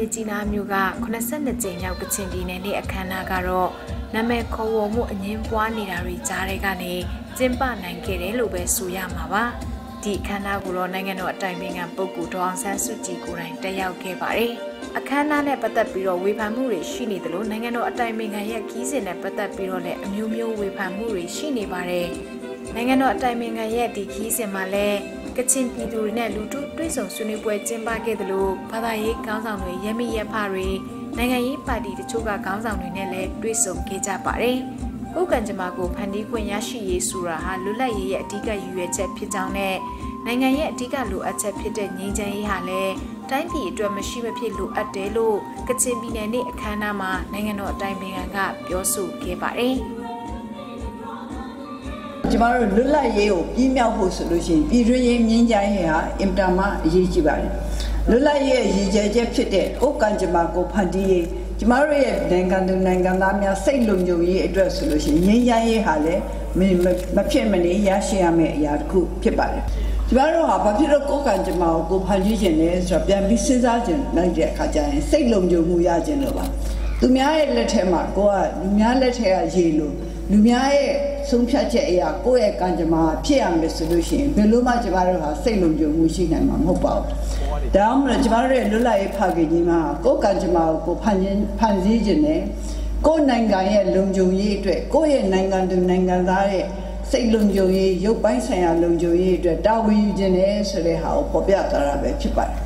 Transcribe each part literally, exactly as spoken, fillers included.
Mijina Muga, Conasan the Jane Kachin ne Akana Garo, Name Kowomu and Yimpuani Jaregane, Zimba Nankere Lube Suyamawa, Di Kanaguro Nangano timing and Boku to Ansan Suji Kuran Tayao Kebare. Akana ne Patapiro Wipamuri, Shini the Nangano timing and Yakis in a Patapirole, Mumio Wipamuri, Shini Bare. Nangano timing and Yeti Kis in Malay. Kachin Pidu ne Lutu, Prison Sunipwe Jimba Gedlu, Padaye Council, Yemi Yapari, Nangayi Padi, the Chuga Council Nele, Prison Keja Pare. Ukanjamago, Pandi Quenyashi Sura, Lula Ye Tika U H Pitane, Nangaye Tika Lu at Pit Ninja Hale, Time P to a machine pilu at Delo, Kachin Binani Kanama, Nangano Timing and Gap, Yosu Kebare. Tomorrow, Lula Yeo, email solution, Idri Ninja here, Imdama, Yijibar. Lula Ye, Yija Pite, Okanjamago Pandi, Tomorrow, Nangandu Nanganamia, Salem, you address solution, Ninja Hale, Mapimani, Yashiame, Yaku, Pipal. Tomorrow, Papiro Okanjamago Pandi, Rabian Missus Argent, Nadia Kajan, Salem, you Muyajanova. Lumia let him go, Lumia let her yellow. Lumia. Some Chacha, go a Kanjama, Piam the solution, Beluma Javara, Salem, you Mushin and Mamopao. Down the Javara Lula Pagima, go Kanjama, go Panzijane, go Nangaya, Lumjo Ye, go a Nangan to Nangandare, Salem Joye, Yopaisaya Lumjo, Dawi Jene, Sereha, Popiata, Chipa.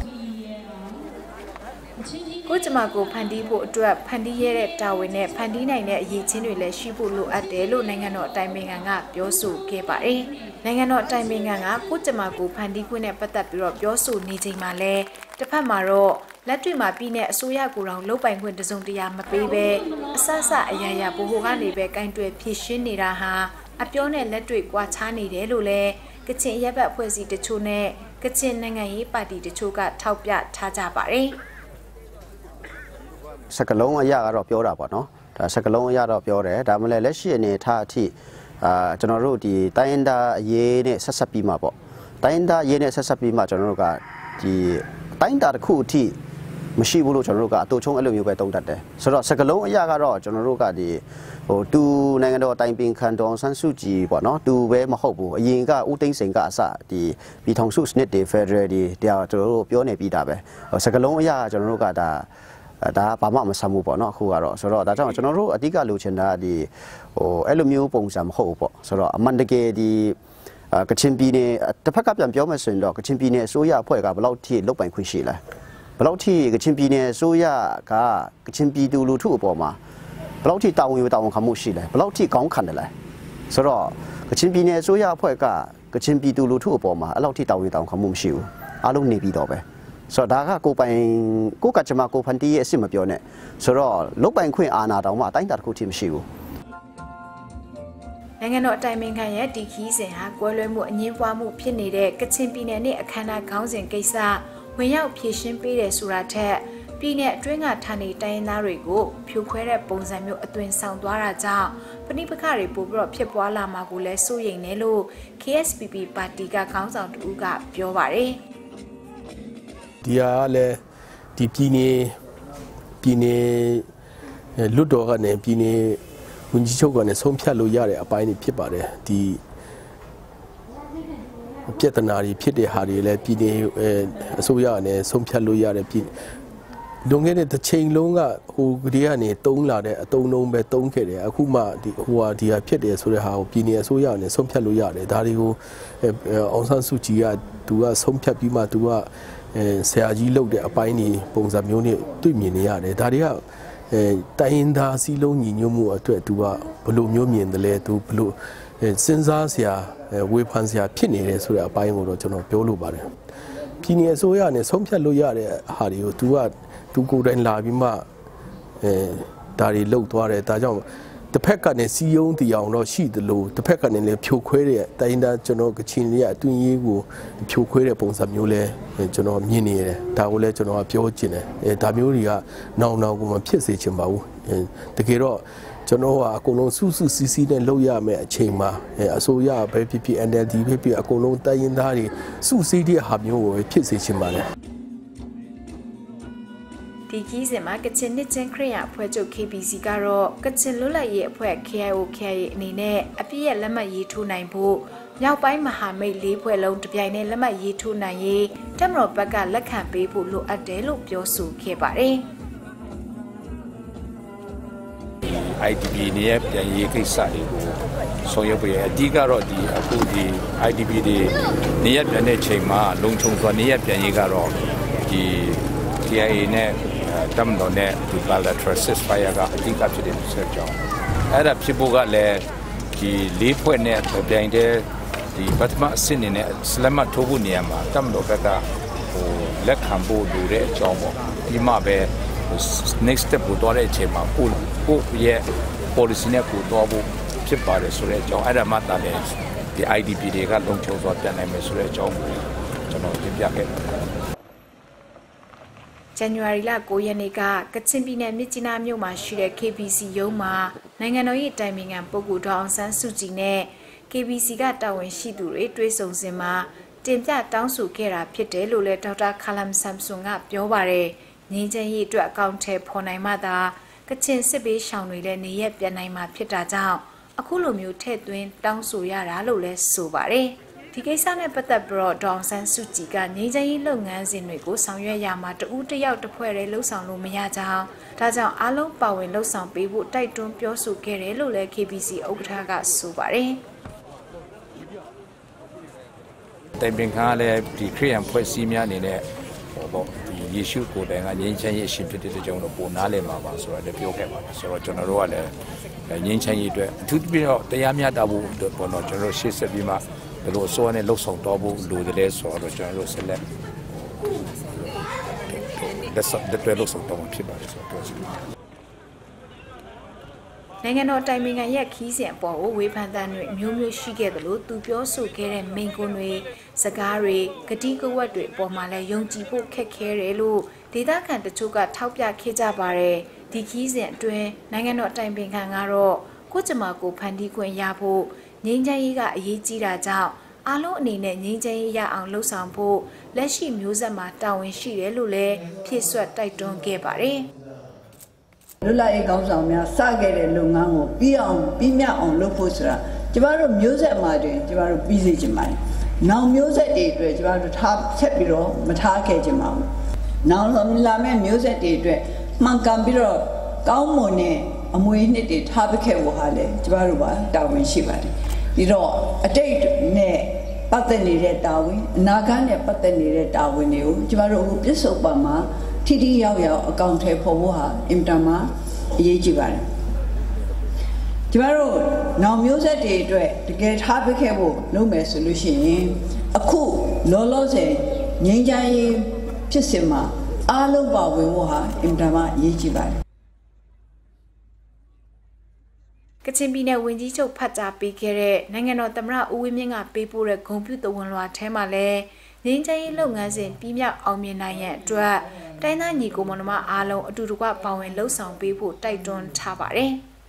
Kujamago Pandibo drop Pandiere Tawine, Pandina, Yitin, Shibu at Delo, Nangano timing and up, Yosu, Kebare, Nangano timing and up, Kujamago Pandikune Patapiro, Yosu, Niji Male, the Pamaro, Latrima Pine, Suya Gurang, Lopang with the Zondiama baby, Sasa Ayaya, Buhani back into a pishin Niraha, Apione electric Watani de Lule, Katin Yaba Poesi de Tune, Katin Nangai Padi de Chuga, Taupia, Taja Bare. Sakalong Yara Piora, no? Sakalong Yara Piore, Damale Leshi and Tati, General di Tainda Yene Sasapima. Tainda Yene Sasapima, General, the Tainda Ku tea, Mashibu General, Tochong Alumi by Tonda. So Sakalong Yara, General, the two Nangado time being Canton San Suji, but not two way Mahobu, Yinga, Uting Singasa, the Bitong Sus Net, the Federal, they are to Pione Bidabe, or Sakalong Ya, General Gada. Da Pama Samupo, not who are so that I don't know. Adiga Lucena, the Elumu Pongsam Hope, so Mandake, the Kachimpine, the Packup and Biomason, Kachimpine, Soya, Poega, Blauti, Lopan Quishila. Blauti, Kachimpine, Soya, Ka, Kachimpi do Lutu Boma. Blauti down with our Kamushila, Blauti Gong Candela. So Kachimpine, Soya, Poega, Kachimpi do Lutu Boma, Alauti down with our Kamushu. Alumni Bidobe. So Daga go by Gokachama go Pandi Simapone. So look by Queen Anna Dama, I think that could team shoe. Nangano timing Kaya Dikis and Haguelmo and Yiwamu Pinide, Katsimpine, a Kana Council Kesa, when you patient Pede Surate, Pine, Dringa Tani, Diana Rigo, Puquere Bonsamu, a twin sound Dwaraja, Panipakari, Bubro, Pipuala Magule, Soying Nelo, K S P P Patiga Council Uga, Piovare. Diale, di Pine, Pine, Ludogane, Pine, Unjichogan, some Pialo Yare, a pine pipare, di Pietanari, Piede Harry, Pine, Soyane, some Pialo Yare, Pine. Don't get it the chain longer who Griani, Tonga, a Tono, Tonke, Akuma, who are the Piede, so how Pine, Soyane, some Pialo Yare, Dario, Onsan Suchia, to us, some Piapima, to us. Seaji looked at a piney, Bongsamuni, two million, Daria, Tainda, Silo, Nimu, to a Polomiomi and the letter to Pulu, Sensasia, Weaponsia, Pinny, so a pine or Polo Bar. Pinny, Soya, and Sompia Loyare, Hario, to what to go and Labima, Dari low to our Tajam. The Peccan and C O the young she the low, the Peccan and the Puquere, Tainda, Jono, Chinia, Twin Puquere, Ponsamule, Jono, Mini, Taule, Jono, Piogine, Tamuria, now now woman Piesi Chimbao, and the Gero, Jono, Acolon Susu, Sisi, and Loya, Chema, Asoya, P and then the P, Acolon, Taindari, Susi, Hamu, Piesi Chimbale. ဒီခီးစဉ်မှာကချင်နှစ်ချင်းခရစ်ယာန်အဖွဲ့ချုပ် K B C ကတော့ကချင်လွတ်လပ်ရေးအဖွဲ့ K I O K I A အနေနဲ့အပြည့်ရဲ့လက်မှတ်ရေးထိုးနိုင်ဖို့မြောက်ပိုင်းမဟာမိတ်လေးဖွဲ့လုံးတပြိုင်တည်းလက်မှတ်ရေးထိုးနိုင်ရေးတပ်မတော်ဘက်ကလက်ခံပေးဖို့လိုအပ်တယ်လို့ပြောဆိုခဲ့ပါတယ်။ I D P နေရပြန်ရေးကိစ္စတွေကိုဆောင်ရွက်ပေးရအဓိကတော့ဒီအခုဒီ I D P တွေနေရပြန်တဲ့ချိန်မှာလုံခြုံစွာနေရပြန်ရေးကတော့ဒီ K I A နဲ့တမ်တော်နဲ့ဒီ bilateral ceasefire ကအဓိကဖြစ်တဲ့ဆက်ကြောင်းအဲ့ဒါဖြစ်ဖို့ကလည်းဒီလေးဖွဲ့နဲ့ပြန်တဲ့ဒီပထမအဆင့်နဲ့စလမတ်ထိုးဖို့နေရာမှာတမ်တော်ဘက်ကဟိုလက်ခံဖို့လိုတဲ့အကြောင်းပေါ့ဒီမှာပဲ next step ကိုတော့တဲ့အချိန်မှာကိုကိုရဲ့ policy နဲ့ကိုတော့ဖို့ဖြစ်ပါတယ်ဆိုတဲ့အကြောင်းအဲ့ဒါမှတာလေဒီ I D P တွေကလုံခြုံစွာပြန်နိုင်မယ်ဆိုတဲ့အကြောင်းကိုကျွန်တော်တင်ပြခဲ့ပါတယ်ဇန်နဝါရီလ၉ရက်နေ့ကကချင်ပြည်နယ်မြစ်ကြီးနားမြို့မှာရှိတဲ့ K B C ရုံးမှာနိုင်ငံတော်၏တိုင်ပင်ခံပုဂ္ဂိုလ်ဒေါအောင်ဆန်းစုကြည်နဲ့ K B C ကတာဝန်ရှိသူတွေတွေ့ဆုံစဉ်မှာတင်ပြတောင်းဆိုခဲ့တာဖြစ်တယ်လို့လည်းဒေါက်တာခါလမ်ဆမ်ဆွန်ကပြောပါတယ်ငြိမ်းချမ်းရေးအတွက်အကောင့်ထဲပေါ်နိုင်မှသာကချင်စစ်ပေးရှောင်တွေလည်းနေရပြန်နိုင်မှာဖြစ်တာကြောင့်အခုလိုမျိုးထည့်သွင်းတောင်းဆိုရတာလို့လည်းဆိုပါတယ်ဒီကိစ္စနဲ့ပတ်သက်ပြီးတော့ဒေါအောင်ဆန်းစုကြည်ကငြိမ်းချမ်းရေးလုပ်ငန်းစဉ်တွေကိုဆောင်ရွက်ရမှာတဦးတစ်ယောက်တစ်ဖွဲ့တည်းလှုပ်ဆောင်လို့မရကြောင်းဒါကြောင့်အားလုံးပါဝင်လှုပ်ဆောင်ပေးဖို့တိုက်တွန်းပြောဆိုခဲ့တယ်လို့လည်း K B C ဥက္ကဋ္ဌကဆိုပါတယ်တိုင်ပင်ခါလည်းဒီခရစ်ယာန်ဖွဲ့စည်းများအနေနဲ့ဟောပေါ့ဒီယေရှုကိုယ်တိုင်ကငြိမ်းချမ်းရေးအရှင်ဖြစ်တဲ့ကြောင့်တော့ပုံနားလည်မှာပါဆိုတော့လည်းပြောခဲ့ပါတယ်ဆိုတော့ကျွန်တော်တို့ကလည်းငြိမ်းချမ်းရေးအတွက်အထူးသဖြင့်တော့တရားမျှတဖို့အတွက်ပေါ့နော်ကျွန်တော်တို့ရှေ့ဆက်ပြီးမှဘယ်လိုအစိုးရနဲ့လှုပ်ဆောင်တော့ဖို့လိုတယ်လဲဆိုတော့ကျွန်တော်တို့ဆက်လက်လက်ဆက်တဲ့လှုပ်ဆောင်တော့ဖြစ်ပါတယ်ဆိုတော့ပြောစီနိုင်ငံတော်တိုင်ပင်ခံရဲ့ခီးစဉ်အပေါ်ကိုဝေဖန်သံတွေအမျိုးမျိုးရှိခဲ့တယ်လို့သူပြောဆိုခဲ့တဲ့မိန့်ခွန်းတွေစကားတွေဂတိကဝတ်တွေအပေါ်မှာလည်းယုံကြည်ဖို့ခက်ခဲတယ်လို့ဒေသခံတချို့ကထောက်ပြခဲ့ကြပါတယ်ဒီခီးစဉ်အတွင်းနိုင်ငံတော်တိုင်ပင်ခံကတော့ကိုကျမကိုဖန်တီးခွင့်ရဖို့ငြိမ်းချမ်းရေးကအရေးကြီးတာကြောင့်အားလုံးအနေနဲ့ငြိမ်းချမ်းရေးရအောင်လှုံ့ဆော်ဖို့လက်ရှိမျိုးဆက်မှာတာဝန်ရှိတယ်လို့လည်းဖြည့်ဆွတ်တိုက်တွန်းခဲ့ပါတယ်လွတ်လပ်ရေးကောင်းဆောင်များစခဲ့တဲ့လုပ်ငန်းကိုပြီးအောင်ပြီးမြောက်အောင်လုပ်ဖို့ဆိုတာကျမတို့မျိုးဆက်မှာတွင်ကျမတို့ပြီးစေချင်ပါတယ်။နောက်မျိုးဆက်တွေအတွက်ကျမတို့ထားဆက်ပြီးတော့မထားခဲ့ချင်ပါဘူး။နောက်လာမယ့်မျိုးဆက်တွေအတွက်မှန်ကန်ပြီးတော့ကောင်းမွန်တဲ့အမွေအနှစ်တွေထားပခဲ့ဖို့ဟာလေကျမတို့ပါတာဝန်ရှိပါတယ်။ဒီတော့အတိတ်နဲ့ပတ်သက်နေတဲ့တာဝန်အနာဂတ်နဲ့ပတ်သက်နေတဲ့တာဝန်တွေကိုကျမတို့အခုပြစ္ဆုတ်ပါမှာထိထိရောက်ရောက်အကောင့်ထဲပေါ်ဖို့ဟာအင်တာမှာအရေးကြီးပါတယ်ကျမတို့နောင်မျိုးဆက်တွေအတွက်တကယ်ထားပစ်ခဲ့ဖို့လုပ်မယ်ဆိုလို့ရှိရင်အခုလောလောဆယ်ငြိမ်းချမ်းရေးဖြစ်စဉ်မှာအားလုံးပါဝင်ဖို့ဟာအင်တာမှာအရေးကြီးပါတယ်ကချင်ပြည်နယ်ဝန်ကြီးချုပ်ဖတ်ကြားပေးခဲ့တဲ့နိုင်ငံတော်သမ္မတဦးဝင်းမြင့်ကပေးပို့တဲ့ဂုဏ်ပြုသဝဏ်လွှာထဲမှာလည်းငြိမ်းချမ်းရေးလုပ်ငန်းစဉ်ပြီးမြောက်အောင်မြင်နိုင်ရန်အတွက်တိုင်းသားညီကိုမောင်နှမအားလုံးအတူတကွပါဝင်လှုပ်ဆောင်ပေးဖို့တိုက်တွန်းထားပါတယ်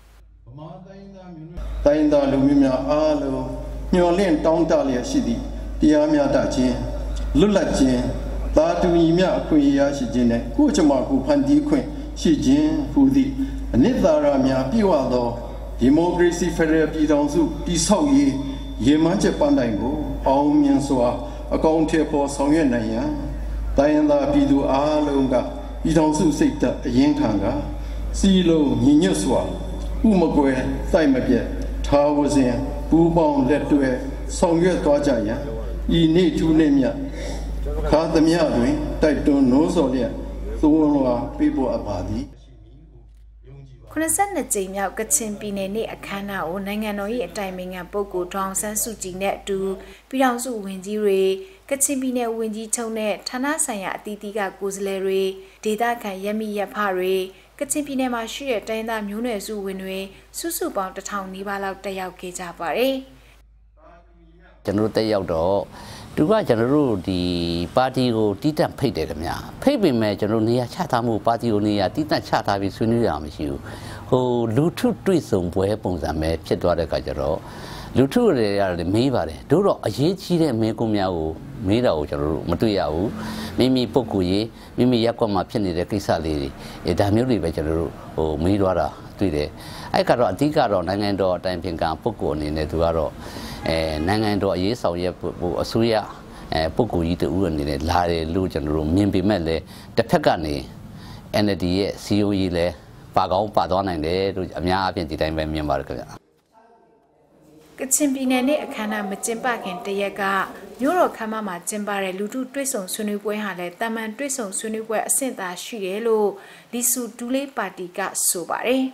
။တိုင်းသားလူမျိုးများအားလုံးညှော်လင့်တောင်းတလျက်ရှိသည့်တရားမျှတခြင်းလွတ်လပ်ခြင်းသာတူညီမျှအခွင့်အရေးရှိခြင်းနဲ့ကိုယ်ကျမကိုဖန်တီးခွင့်ရှိခြင်းဟူသည့်အနှစ်သာရများပြည့်ဝသောဒီမိုကရေစီဖက်ဒရယ်ပြည်ထောင်စုတည်ဆောက်ရေးရည်မှန်းချက်ပန်းတိုင်ကိုအောင်မြင်စွာအကောင့်ထဲပေါ်ဆောင်ရွက်နိုင်ရန်တိုင်းရင်းသားပြည်သူအားလုံးကပြည်ထောင်စုစိတ်ဓာတ်အရင်ခံကစီလုံးညီညွတ်စွာဥမကွယ်စိုက်မပြတ်ထားဝစဉ်ပူးပေါင်းလက်တွဲဆောင်ရွက်သွားကြရန်ဤနေ့ထူးနေ့မြတ်ခါသမျှတွင်တိုက်တွန်းနိုးဆော်လျက်သုံးလွှာပေးပို့အပ်ပါသည်ခုနစ်ဆယ့်နှစ်ကြိမ်မြောက်ကချင်ပြည်နယ်နေ့အခမ်းအနားကိုနိုင်ငံတော်၏အတိုင်ပင်ခံပုဂ္ဂိုလ်ဒေါအောင်ဆန်းစုကြည်နဲ့အတူပြည်ထောင်စုဝန်ကြီးတွေကချင်ပြည်နယ်ဝန်ကြီးချုပ်နဲ့ဌာနဆိုင်ရာအသီးသီးကကိုယ်စားလှယ်တွေဒေသခံရမီရဖတွေကချင်ပြည်နယ်မှာရှိတဲ့တိုင်းသားမျိုးနွယ်စုဝင်တွေစုစုပေါင်းတစ်ထောင်နီးပါးလောက်တက်ရောက်ခဲ့ကြပါတယ်ကျွန်တော်တက်ရောက်တော့သူကကျွန်တော်တို့ဒီပါတီကိုတီးတန့်ဖိတ်တယ်ခင်ဗျာဖိတ်ပေမဲ့ကျွန်တော်နေရာချထားမှုပါတီကိုနေရာတီးတန့်ချထားပြီးဆွေးနွေးရမှာမရှိဘူးဟိုလူထုတွေ့ဆုံပွဲပုံစံပဲဖြစ်သွားတဲ့အခါကျတော့လူထုတွေရတယ်မေးပါတယ်တို့တော့အရေးကြီးတဲ့မဲကုန်းများကိုမေးတာကိုကျွန်တော်တို့မတွေ့ရဘူးမိမိပုဂ္ဂိုလ်ရေးမိမိရက်ကွက်မှာဖြစ်နေတဲ့ကိစ္စလေးတွေအဲဒါမျိုးတွေပဲကျွန်တော်တို့ဟိုမေးသွားတာတွေ့တယ်အဲ့ကတော့အဓိကတော့နိုင်ငံတော်အတိုင်ပင်ခံပုဂ္ဂိုလ်အနေနဲ့သူကတော့အဲနိုင်ငံတော်အရေးဆောင်ရွက်ဖို့အစိုးရအဲပုဂ္ဂိုလ်ကြီးတူအနေနဲ့လာတယ်လို့ကျွန်တော်တို့မြင်ပေမဲ့လည်းတစ်ဖက်ကနေ N L D ရဲ့ C O E လဲပါကောင်းပါသွားနိုင်တယ်လို့အများအားဖြင့်ဒီတိုင်းပဲမြင်ပါတယ်ခင်ဗျာကချင်ပြည်နယ်နဲ့အခမ်းအနားမကျင်းပခင်တရက်ကမြို့တော်ခမ်းမမှာကျင်းပတဲ့လူထုတွေ့ဆုံဆွေးနွေးပွဲဟာလည်းတာမန်တွေ့ဆုံဆွေးနွေးပွဲအဆင့်သာရှိတယ်လို့လီဆူဒူလေးပါတီကဆိုပါတယ်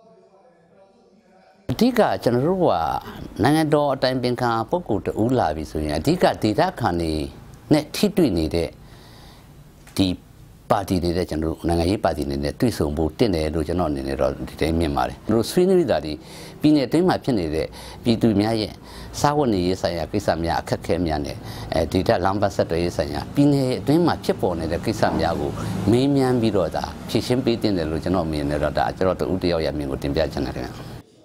အဓိကကျွန်တော်တို့ကနိုင်ငံတော်အတိုင်ပင်ခံပုဂ္ဂိုလ်တူလာပြီဆိုရင်အဓိကဒေသခံတွေနဲ့ထိတွေ့နေတဲ့ဒီပါတီနေတဲ့ကျွန်တော်တို့နိုင်ငံရေးပါတီနေနဲ့တွေ့ဆုံဖို့တင့်တယ်လို့ကျွန်တော်အနေနဲ့တော့ဒီတိုင်းမြင်ပါတယ်တို့ဆွေးနွေးတာဒီပြည်နယ်အတွင်းမှာဖြစ်နေတဲ့ပြည်သူများရဲ့စားဝတ်နေရေးဆိုင်ရာကိစ္စများအခက်အခဲများနဲ့အဲဒီတက်လမ်းပတ်ဆက်တွေရေးဆိုင်ရာပြည်နယ်အတွင်းမှာဖြစ်ပေါ်နေတဲ့ကိစ္စများကိုမေးမြန်းပြီးတော့ဒါဖြေရှင်းပေးတင်တယ်လို့ကျွန်တော်မြင်နေတော့ဒါကျွန်တော်တူတယောက်ရမြင်ကိုတင်ပြချင်တယ်ခင်ဗျာ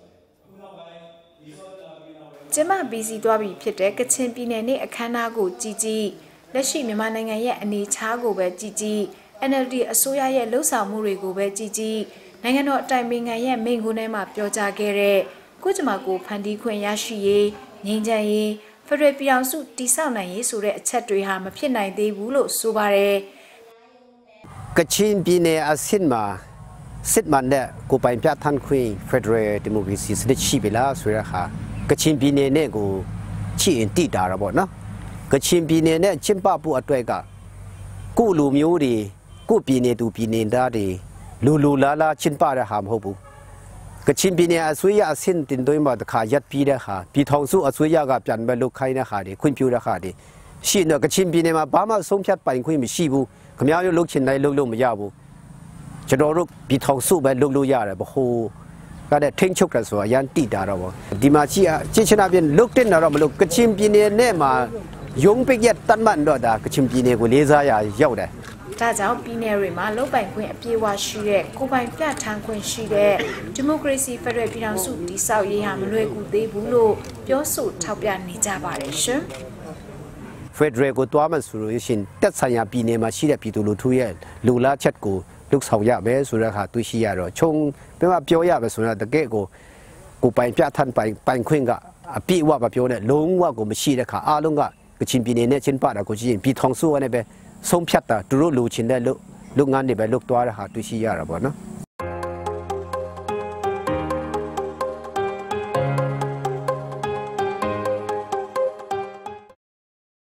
ကျမဘီစီသွားပြီဖြစ်တဲ့ကချင်ပြည်နယ်နဲ့အခမ်းအနားကိုကြည်ကြည်လက်ရှိမြန်မာနိုင်ငံရဲ့အနေအထားကိုပဲကြည်ကြည်N L D အစိုးရရဲ့လှုပ်ဆောင်မှုတွေကိုပဲကြည်ကြည်နိုင်ငံတော်အတိုင်ပင်ခံရဲ့မိန့်ခွန်းထဲမှာပြောကြားခဲ့တဲ့ကိုကျမကိုဖန်တီးခွင့်ရရှိရေးငြိမ်းချမ်းရေးဖရယ်ပြည်အောင်စုတည်ဆောက်နိုင်ရေးဆိုတဲ့အချက်တွေဟာမဖြစ်နိုင်သေးဘူးလို့ဆိုပါတယ်ကချင်ပြည်နယ်အဆင့်မှာစစ်မှန်တဲ့ကိုပိုင်ပြဋ္ဌာန်းခွင့်ဖက်ဒရယ်ဒီမိုကရေစီစနစ်ရှိပြီလားဆိုရခါကချင်ပြည်နယ်နဲ့ကိုချီရင်တိတာရပေါ့နော်ကချင်ပြည်နယ်နဲ့ကျင်းပဖို့အတွက်ကကိုလူမျိုးတွေကိုပြည်နယ်သူပြည်နယ်သားတွေလူလူလာလာကျင်းပရဟာမဟုတ်ဘူးကချင်ပြည်နယ်အစိုးရအဆင့်တင်သွင်းမှာတခါရက်ပြီးတဲ့ခါပြည်ထောင်စုအစိုးရကပြန်ပဲလုပ်ခိုင်းတဲ့ခါတွေခွင့်ပြုတဲ့ခါတွေရှိတော့ကချင်ပြည်နယ်မှာဘာမှဆုံးဖြတ်ပိုင်ခွင့်မရှိဘူးခမရရလုပ်ချင်တိုင်းလုပ်လို့မရဘူးကျွန်တော်တို့ပြည်ထောင်စုပဲလုပ်လို့ရတယ်ဘဟိုကတဲ့ထိန်းချုပ်တယ်ဆိုတာရန်တိတာတော့ဒီမှာကြည့်ကြည့်ချင်တာပြင်လုပ်တဲ့တော့မလို့ကချင်ပြည်နယ်နဲ့မှာယုံပိတ်ရတတ်မှန်တော့ဒါကချင်ပြည်နယ်ကိုလေးစားရရောက်တယ်ဒါကြောင့်ပြည်နယ်တွေမှာလုံပိုင်ခွင့်အပြည့်အဝရှိတဲ့ကိုပိုင်ပြဋ္ဌာန်းခွင့်ရှိတဲ့ဒီမိုကရေစီဖက်ဒရယ်ပြည်ထောင်စုတည်ဆောက်ရေးဟာမလွယ်ကူသေးဘူးလို့ပြောဆိုထောက်ပြနေကြပါတယ်ရှင်ဖက်ဒရယ်ကိုတွားမှဆိုလို့ရှိရင်တက်ဆိုင်ရာပြည်နယ်မှာရှိတဲ့ပြည်သူလူထုရဲ့လူလားချက်ကိုလုဆောင်ရမယ်ဆိုတဲ့အခါတွေ့ရှိရတော့ခြုံပြမပြောရမယ်ဆိုတော့တကယ့်ကိုကိုပိုင်ပြဋ္ဌာန်းပိုင်ပိုင်ခွင့်ကအပြည့်အဝမပြောနဲ့လုံးဝကိုမရှိတဲ့အခါအားလုံးကကချင်ပြည်နယ်နဲ့ချင်းပါတာကိုကြည့်ရင်ပြည်ထောင်စုကနေပဲဆုံးဖြတ်တာသူတို့လူချင်းတဲ့လူလူငန်းတွေပဲလုသွားတာဟာတွေ့ရှိရတာပေါ့နော်